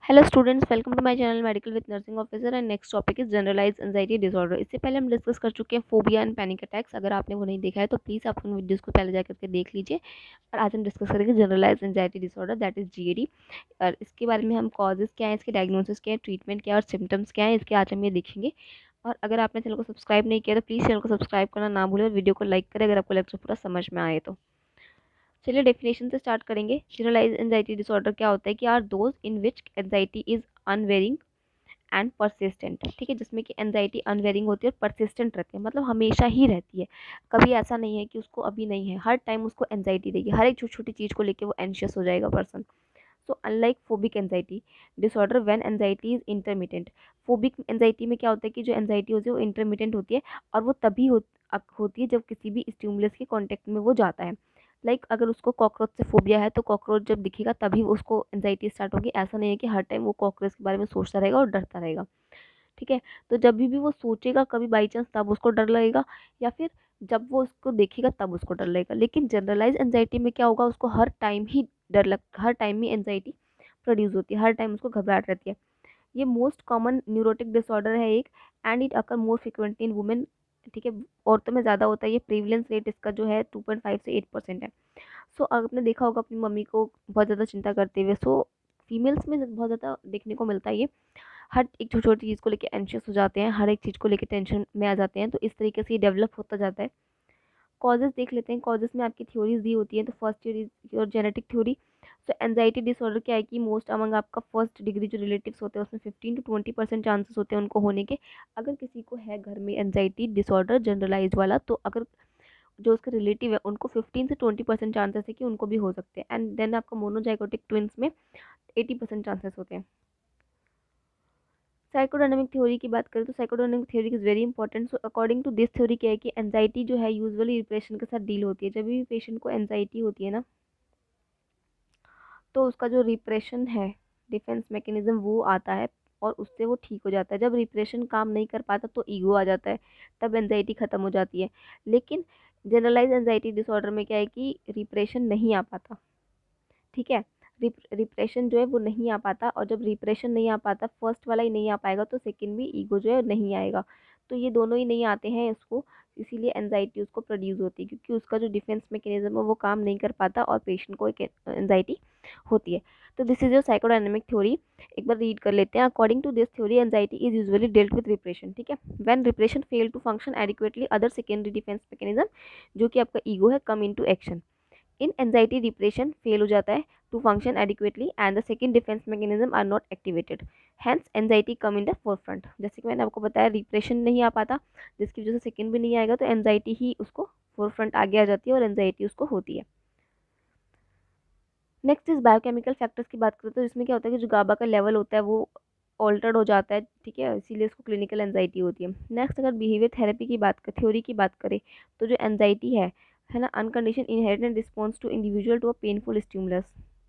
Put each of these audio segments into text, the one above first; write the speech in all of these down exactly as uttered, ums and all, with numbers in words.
Hello students, welcome to my channel medical with nursing officer and next topic is generalized anxiety disorder. इससे पहले हम discuss कर चुके हैं फोबिया एंड पैनिक अटैक्स। अगर आपने वो नहीं देखा है तो प्लीज़ आप उन वीडियोस को पहले जा करके देख लीजिए। और आज हम डिस्कस करेंगे generalized anxiety disorder, that is GAD. और इसके बारे में हम कॉजेज क्या है, इसके डायग्नोसिस क्या है, ट्रीटमेंट क्या है और सिम्टम्स क्या है, इसके आज हम ये देखेंगे। और अगर आपने चैनल को सब्सक्राइब नहीं किया तो प्लीज़ चैनल को सब्सक्राइब करना ना भूलें और वीडियो को लाइक करें अगर आपको लेक्चर पूरा समझ में आए तो। चलिए डेफिनेशन से स्टार्ट करेंगे। जनरलाइज एंजाइटी डिसऑर्डर क्या होता है कि are those in which anxiety is unwavering and persistent. ठीक है, जिसमें कि एंजाइटी अनवेरिंग होती है और परसिस्टेंट रहती है, मतलब हमेशा ही रहती है। कभी ऐसा नहीं है कि उसको अभी नहीं है, हर टाइम उसको एंजाइटी रहेगी, हर एक छोटी छोटी चीज़ को लेकर वो एंशियस हो जाएगा person. So unlike phobic anxiety disorder when anxiety is intermittent. Phobic anxiety में क्या होता है कि जो एंजाइटी होती है वो इंटरमिटेंट होती है और वो तभी हो, होती है जब किसी भी स्टिमुलस के कॉन्टेक्ट में वो जाता है। लाइक like, अगर उसको कॉकरोच से फोबिया है तो कॉकरोच जब दिखेगा तभी उसको एंजाइटी स्टार्ट होगी। ऐसा नहीं है कि हर टाइम वो कॉकरोच के बारे में सोचता रहेगा और डरता रहेगा। ठीक है, तो जब भी भी वो सोचेगा कभी बाई चांस तब उसको डर लगेगा, या फिर जब वो उसको देखेगा तब उसको डर लगेगा। लेकिन जनरलाइज एंजाइटी में क्या होगा, उसको हर टाइम ही डर लग हर टाइम ही एंजाइटी प्रोड्यूस होती है, हर टाइम उसको घबराहट रहती है। ये मोस्ट कॉमन न्यूरोटिक डिसऑर्डर है एक, and it occur more frequently in women. ठीक है, औरतों में ज़्यादा होता है ये। प्रीवलेंस रेट इसका जो है टू पॉइंट फाइव से एट परसेंट है। सो आपने देखा होगा अपनी मम्मी को बहुत ज़्यादा चिंता करते हुए। सो फीमेल्स में बहुत ज़्यादा देखने को मिलता है ये। हर एक छोटी छोटी चीज़ को लेकर एंशियस हो जाते हैं, हर एक चीज़ को लेकर टेंशन में आ जाते हैं। तो इस तरीके से ये डेवलप होता जाता है। कॉजेज़ देख लेते हैं। कॉजेज़ में आपकी थ्योरीज दी होती है। तो फर्स्ट थ्योरी और genetic theory. So anxiety disorder क्या है कि मोस्ट अमंग आपका फर्स्ट डिग्री जो रिलेटिव्स होते हैं उसमें fifteen to twenty percent chances होते हैं उनको होने के। अगर किसी को है घर में एंजाइटी डिसऑर्डर जनरलाइज वाला, तो अगर जो उसके रिलेटिव है उनको फिफ्टीन से ट्वेंटी परसेंट चांसेस है कि उनको भी हो सकते हैं। एंड देन आपका मोनोजाइगोटिक ट्विंस में एटी परसेंट चांसेस होते हैं। साइकोडायनामिक थ्योरी की बात करें तो psychodynamic theory is very important. So according to this theory क्या है कि एंजाइटी जो है यूजुअली डिप्रेशन के साथ डील होती है। जब भी पेशेंट को एंजाइटी होती है ना, तो उसका जो रिप्रेशन है, डिफेंस मैकेनिज्म, वो आता है और उससे वो ठीक हो जाता है। जब रिप्रेशन काम नहीं कर पाता तो ईगो आ जाता है, तब एंजाइटी ख़त्म हो जाती है। लेकिन जनरलाइज एंजाइटी डिसऑर्डर में क्या है कि रिप्रेशन नहीं आ पाता। ठीक है, रिप रिप्रेशन जो है वो नहीं आ पाता, और जब रिप्रेशन नहीं आ पाता, फर्स्ट वाला ही नहीं आ पाएगा तो सेकंड भी ईगो जो है नहीं आएगा। तो ये दोनों ही नहीं आते हैं इसको, इसीलिए एंजाइटी उसको प्रोड्यूस होती है, क्योंकि उसका जो डिफेंस मैकेनिज्म है वो काम नहीं कर पाता और पेशेंट को एक एंजाइटी होती है। तो this is your psychodynamic theory. एक बार रीड कर लेते हैं। According to this theory anxiety is usually dealt with repression. ठीक है, when repression fail to function adequately, other secondary defence mechanism जो कि आपका ईगो है come into action. In anxiety depression fail हो जाता है to function adequately and the second defence mechanism are not activated, hence anxiety come in the forefront. जैसे कि मैंने आपको बताया, रिप्रेशन नहीं आ पाता जिसकी वजह से सेकंड भी नहीं आएगा, तो एंजाइटी ही उसको फोरफ्रंट आगे आ जाती है और एंजाइटी उसको होती है। नेक्स्ट इज बायोकेमिकल फैक्टर्स की बात करें तो इसमें क्या होता है कि जो गाबा का लेवल होता है वो ऑल्टर्ड हो जाता है। ठीक है, इसीलिए इसको क्लिनिकल एंजाइटी होती है। नेक्स्ट, अगर बिहेवियर थेरेपी की बात कर थ्योरी की बात करें तो जो एंजाइटी है है ना, unconditioned inherited response to individual to a painful stimulus.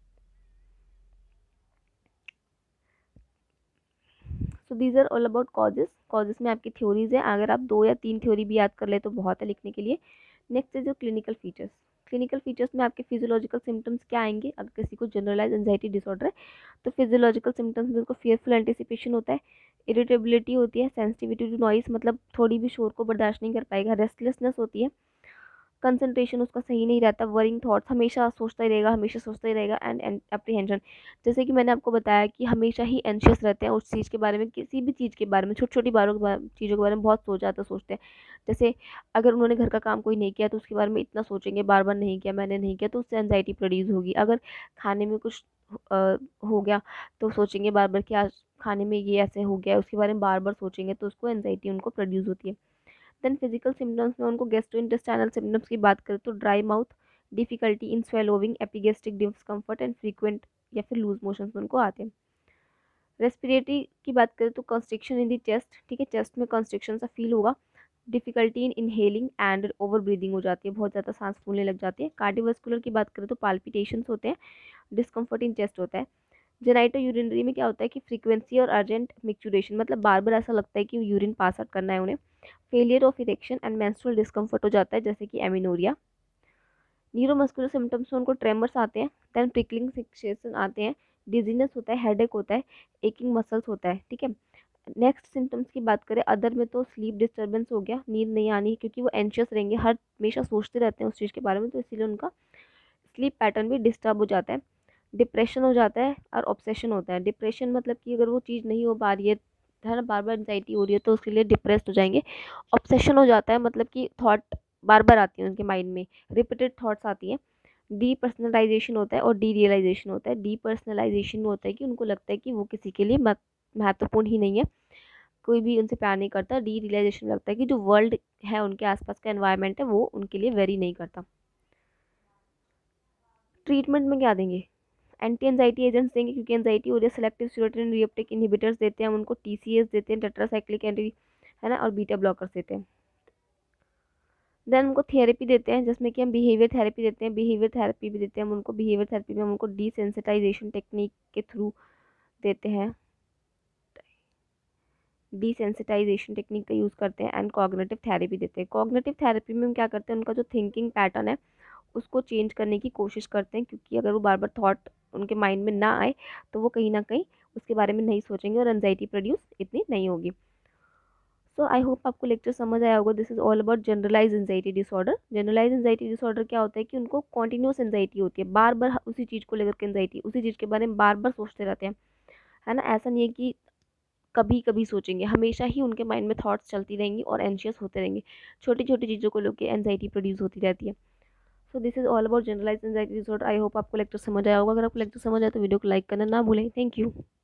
So these are all about causes. Causes में आपकी थ्योरीज है, अगर आप दो या तीन थ्योरी भी याद कर ले तो बहुत है लिखने के लिए। नेक्स्ट इज जो क्लिनिकल फीचर्स। क्लिनिकल फीचर्स में आपके फिजियोलॉजिकल सिम्टम्स क्या आएंगे अगर किसी को जनरलाइज एंजाइटी डिसऑर्डर है। तो फिजियोलॉजिकल सिम्टम्स में उसको फियरफुल एंटिसिपेशन होता है, इरिटेबिलिटी होती है, सेंसिटिविटी टू नॉइस, मतलब थोड़ी भी शोर को बर्दाश्त नहीं कर पाएगा, रेस्टलेसनेस होती है, कंसंट्रेशन उसका सही नहीं रहता, वरिंग थॉट्स, हमेशा सोचता ही रहेगा, हमेशा सोचता ही रहेगा, एंड एप्रीहेंशन। जैसे कि मैंने आपको बताया कि हमेशा ही एंशियस रहते हैं उस चीज़ के बारे में, किसी भी चीज़ के बारे में, छोटी छोटी बारों के बारे चीज़ों के बारे में बहुत सोच जाता सोचते हैं। जैसे अगर उन्होंने घर का काम कोई नहीं किया तो उसके बारे में इतना सोचेंगे, बार बार नहीं किया, मैंने नहीं किया, तो उससे एंजाइटी प्रोड्यूस होगी। अगर खाने में कुछ अ, हो गया तो सोचेंगे बार बार कि आज खाने में ये ऐसे हो गया, उसके बारे में बार बार सोचेंगे, तो उसको एंजाइटी उनको प्रोड्यूस होती है। देन फिजिकल सिम्टम्स में उनको गैस्ट्रोइंटेस्टाइनल सिम्टम्स की बात करें तो dry mouth, difficulty in swallowing, epigastric discomfort and frequent या फिर लूज मोशन में उनको आते हैं। रेस्पिरेटरी की बात करें तो कंस्ट्रिक्शन इन दी चेस्ट। ठीक है, चेस्ट में कंस्ट्रिक्शन सा फील होगा, difficulty in inhaling and over breathing हो जाती है, बहुत ज़्यादा सांस फूलने लग जाती है। कार्डियोवास्कुलर की बात करें तो पाल्पिटेशंस होते हैं, डिस्कम्फर्ट इन चेस्ट होता है। जेनाइटो यूरिनरी में क्या होता है कि फ्रीक्वेंसी और अर्जेंट मिक्चुरेशन, मतलब बार बार ऐसा लगता है कि यूरिन पास आउट करना है उन्हें। Failure of erection and menstrual discomfort हो जाता है, जैसे कि एमिनोरिया। न्यूरोमस्कुलर सिम्टम्स में उनको ट्रेमर्स आते हैं, देन प्रिकलिंग सेंसेशन आते हैं, डिजीनेस होता है, हेडेक होता है, एकिंग मसल्स होता है, ठीक है। नेक्स्ट सिम्टम्स की बात करें अदर में, तो स्लीप डिस्टर्बेंस हो गया, नींद नहीं आनी, क्योंकि वो एंशियस रहेंगे, हर हमेशा सोचते रहते हैं उस चीज़ के बारे में, तो इसीलिए उनका स्लीप पैटर्न भी डिस्टर्ब हो जाता है। डिप्रेशन हो जाता है और ऑब्सेशन होता है। डिप्रेशन मतलब कि अगर वो चीज़ नहीं हो पा रही है है ना, बार बार एंजाइटी हो रही है, तो उसके लिए डिप्रेस्ड हो जाएंगे। ऑब्सेशन हो जाता है मतलब कि थॉट बार बार आती है उनके माइंड में, रिपीटेड थॉट्स आती हैं। डीपर्सनलाइजेशन होता है और डी रियलाइजेशन होता है। डीपर्सनलाइजेशन में होता है कि उनको लगता है कि वो किसी के लिए मत- महत्वपूर्ण ही नहीं है, कोई भी उनसे प्यार नहीं करता। डी रियलाइजेशन लगता है कि जो वर्ल्ड है, उनके आसपास का एनवायरनमेंट है, वो उनके लिए वेरी नहीं करता। ट्रीटमेंट में क्या देंगे? एंटी एंजाइटी एजेंट्स देंगे, क्योंकि एंजाइटी हो रही है, सेलेक्टिव सीरोटोनिन रीअपटेक इनहिबिटर्स देते हैं हम उनको, टीसीएस देते हैं, टेट्रासाइक्लिक एंटी, है ना, और बीटा ब्लॉकर्स देते हैं। देन उनको थेरेपी देते हैं, जिसमें कि हम बिहेवियर थेरेपी देते हैं। बिहेवियर थेरेपी भी देते हैं हम उनको। बिहेवियर थेरेपी में हम उनको डिसेंसिटाइजेशन टेक्निक के थ्रू देते हैं, डिसेंसिटाइजेशन टेक्निक का यूज़ करते हैं। एंड कॉग्निटिव थेरेपी देते हैं। कॉग्निटिव थेरेपी में हम क्या करते हैं, उनका जो थिंकिंग पैटर्न है उसको चेंज करने की कोशिश करते हैं, क्योंकि अगर वो बार बार थॉट उनके माइंड में ना आए, तो वो कहीं ना कहीं उसके बारे में नहीं सोचेंगे और एनजाइटी प्रोड्यूस इतनी नहीं होगी। सो आई होप आपको लेक्चर समझ आया होगा। This is all about generalized anxiety disorder. Generalized anxiety disorder क्या होता है कि उनको कॉन्टिन्यूस एंजाइटी होती है, बार बार उसी चीज़ को लेकर के एंजाइटी, उसी चीज़ के बारे में बार बार सोचते रहते हैं, है ना। ऐसा नहीं है कि कभी कभी सोचेंगे, हमेशा ही उनके माइंड में थॉट्स चलती रहेंगी और एंशियस होते रहेंगे, छोटी छोटी चीज़ों को लेकर एंजाइटी प्रोड्यूस होती रहती है। So this is all about generalized anxiety disorder. I hope आपको लेक्चर समझ आया होगा। अगर आपको लेक्चर समझ आया तो वीडियो को लाइक करना ना भूलें। Thank you.